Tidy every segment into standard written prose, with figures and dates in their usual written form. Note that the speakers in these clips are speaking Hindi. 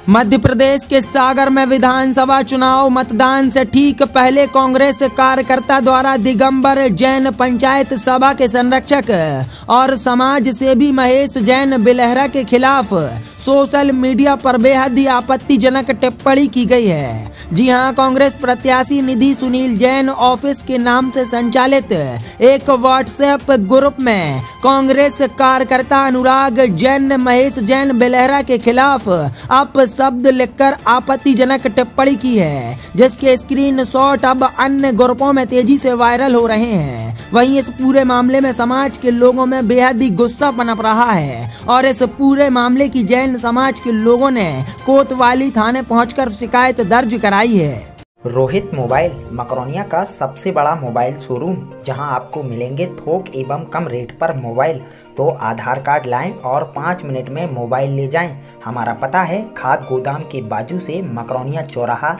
मध्य प्रदेश के सागर में विधानसभा चुनाव मतदान से ठीक पहले कांग्रेस कार्यकर्ता द्वारा दिगंबर जैन पंचायत सभा के संरक्षक और समाज सेवी महेश जैन बिलहरा के खिलाफ सोशल मीडिया पर बेहद ही आपत्तिजनक टिप्पणी की गई है। जी हां, कांग्रेस प्रत्याशी निधि सुनील जैन ऑफिस के नाम से संचालित एक व्हाट्सएप ग्रुप में कांग्रेस कार्यकर्ता अनुराग जैन महेश जैन बिलहरा के खिलाफ अपशब्द लिखकर आपत्तिजनक टिप्पणी की है, जिसके स्क्रीनशॉट अब अन्य ग्रुपों में तेजी से वायरल हो रहे हैं। वहीं इस पूरे मामले में समाज के लोगों में बेहद ही गुस्सा पनप रहा है और इस पूरे मामले की जैन समाज के लोगों ने कोतवाली थाने पहुंचकर शिकायत दर्ज कराई है। रोहित मोबाइल मकरोनिया का सबसे बड़ा मोबाइल शोरूम, जहां आपको मिलेंगे थोक एवं कम रेट पर मोबाइल। तो आधार कार्ड लाएं और 5 मिनट में मोबाइल ले जाएं। हमारा पता है खाद गोदाम के बाजू से मकरोनिया चौराहा।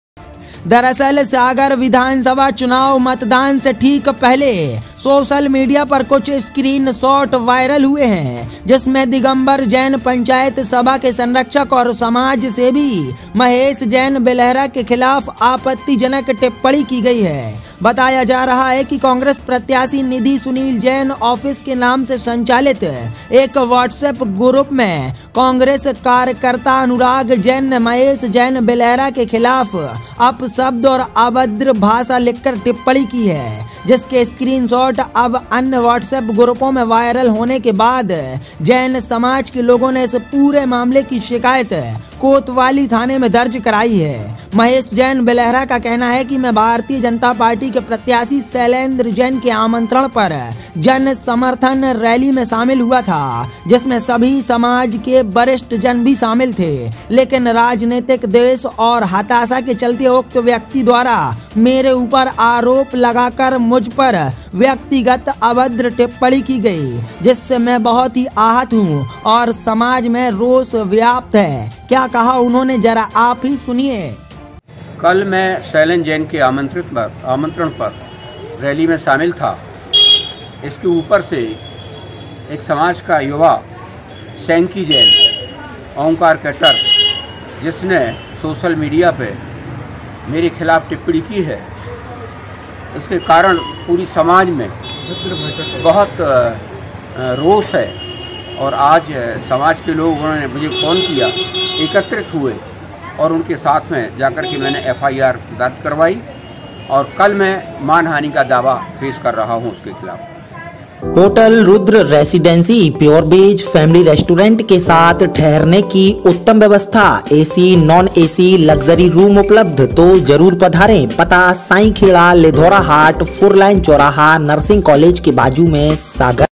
दरअसल सागर विधानसभा चुनाव मतदान से ठीक पहले सोशल मीडिया पर कुछ स्क्रीनशॉट वायरल हुए हैं, जिसमें दिगंबर जैन पंचायत सभा के संरक्षक और समाज सेवी महेश जैन बिलहरा के खिलाफ आपत्तिजनक टिप्पणी की गई है। बताया जा रहा है कि कांग्रेस प्रत्याशी निधि सुनील जैन ऑफिस के नाम से संचालित एक व्हाट्सएप ग्रुप में कांग्रेस कार्यकर्ता अनुराग जैन महेश जैन बिलहरा के खिलाफ अपशब्द और अभद्र भाषा लिखकर टिप्पणी की है, जिसके स्क्रीनशॉट अब अन्य व्हाट्सएप ग्रुपों में वायरल होने के बाद जैन समाज के लोगों ने इस पूरे मामले की शिकायत कोतवाली थाने में दर्ज कराई है। महेश जैन बिलहरा का कहना है कि मैं भारतीय जनता पार्टी के प्रत्याशी शैलेंद्र जैन के आमंत्रण पर जन समर्थन रैली में शामिल हुआ था, जिसमें सभी समाज के वरिष्ठ जन भी शामिल थे, लेकिन राजनीतिक द्वेष और हताशा के चलते उक्त व्यक्ति द्वारा मेरे ऊपर आरोप लगाकर मुझ पर व्यक्तिगत अभद्र टिप्पणी की गई, जिससे मैं बहुत ही आहत हूं और समाज में रोष व्याप्त है। क्या कहा उन्होंने, जरा आप ही सुनिए। कल मैं शैलेंद्र जैन के आमंत्रण पर रैली में शामिल था। इसके ऊपर से एक समाज का युवा सैंकी जैन ओंकार कैटर, जिसने सोशल मीडिया पे मेरे खिलाफ टिप्पणी की है, इसके कारण पूरी समाज में बहुत रोष है। और आज समाज के लोग उन्होंने मुझे फ़ोन किया, एकत्रित हुए और उनके साथ में जाकर के मैंने FIR दर्ज करवाई और कल मैं मानहानि का दावा पेश कर रहा हूं उसके खिलाफ। Hotel Rudra residency pure veg family restaurant के साथ ठहरने की उत्तम व्यवस्था, AC non AC luxury room उपलब्ध। तो जरूर पधारें। पता साईं खेड़ा लिधौरा हाट 4 लाइन चौराहा नर्सिंग कॉलेज के बाजू में सागर।